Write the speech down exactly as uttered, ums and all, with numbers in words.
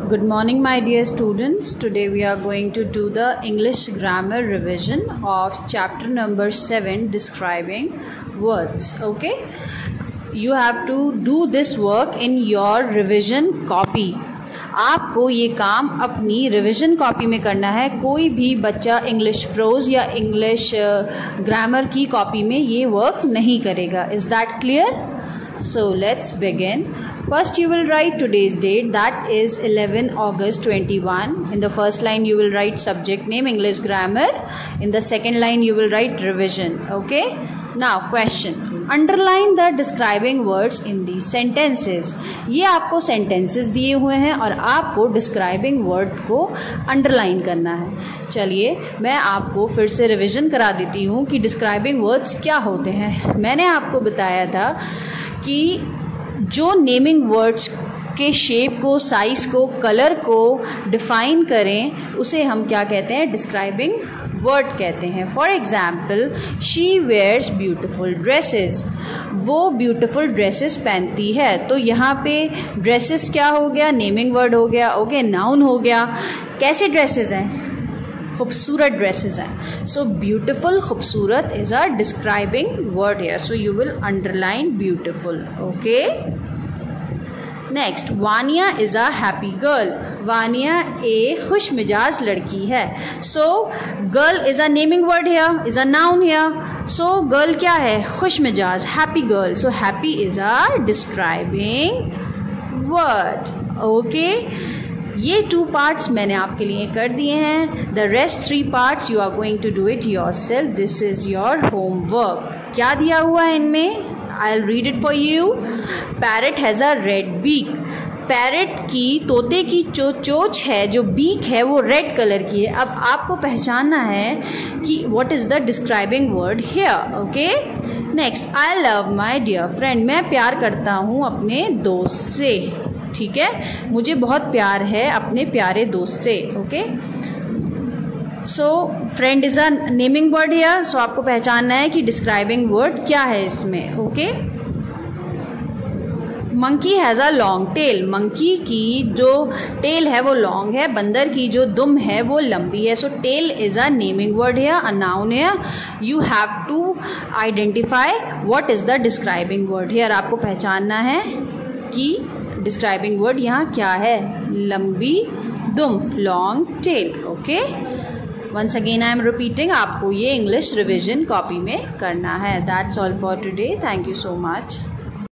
Good morning, my dear students. Today we are going to do the English grammar revision of chapter number seven, describing words. Okay, you have to do this work in your revision copy. आपको ये काम अपनी revision copy में करना है. कोई भी बच्चा इंग्लिश प्रोज या इंग्लिश ग्रामर की कॉपी में ये वर्क नहीं करेगा. Is that clear? So let's begin. First you will write today's date, that is eleven August twenty-one. In the first line you will write subject name English grammar. In the second line you will write revision. Okay? Now question. Underline the describing words in these sentences. ये आपको sentences दिए हुए हैं और आपको describing word को underline करना है. चलिए मैं आपको फिर से revision करा देती हूँ कि describing words क्या होते हैं. मैंने आपको बताया था कि जो नेमिंग वर्ड्स के शेप को, साइज़ को, कलर को डिफ़ाइन करें उसे हम क्या कहते हैं? डिस्क्राइबिंग वर्ड कहते हैं. For example, she wears beautiful dresses. वो ब्यूटिफुल ड्रेसेस पहनती है. तो यहाँ पे ड्रेसेस क्या हो गया? नेमिंग वर्ड हो गया. ओके, नाउन हो गया. कैसे ड्रेसेस हैं? खूबसूरत ड्रेसेस हैं. सो ब्यूटिफुल, खूबसूरत is a describing word here. So you will underline beautiful. Okay, next, Vania is a happy girl. Vania एक खुश मिजाज लड़की है. So girl is a naming word here, is a noun here. So girl क्या है? खुश मिजाज, happy girl. So happy is a describing word. Okay, ये टू पार्ट्स मैंने आपके लिए कर दिए हैं. The rest three parts you are going to do it yourself. This is your homework. क्या दिया हुआ है इनमें? I will read it for you. Parrot has a red beak. Parrot की, तोते की जो चोंच है, जो बीक है, वो रेड कलर की है. अब आपको पहचानना है कि what is the describing word here. Okay, next, I love my dear friend. मैं प्यार करता हूँ अपने दोस्त से. ठीक है, मुझे बहुत प्यार है अपने प्यारे दोस्त से. Okay, so friend is a naming word here. सो आपको पहचानना है कि डिस्क्राइबिंग वर्ड क्या है इसमें. Okay, monkey has a long tail. Monkey की जो टेल है वो लॉन्ग है. बंदर की जो दुम है वो लंबी है. So tail is a naming word here, a noun here. You have to identify what is the describing word here. आपको पहचानना है कि डिस्क्राइबिंग वर्ड यहाँ क्या है? लंबी दुम, long tail. Okay, once again I am repeating, आपको ये इंग्लिश रिविजन कॉपी में करना है. That's all for today. Thank you so much.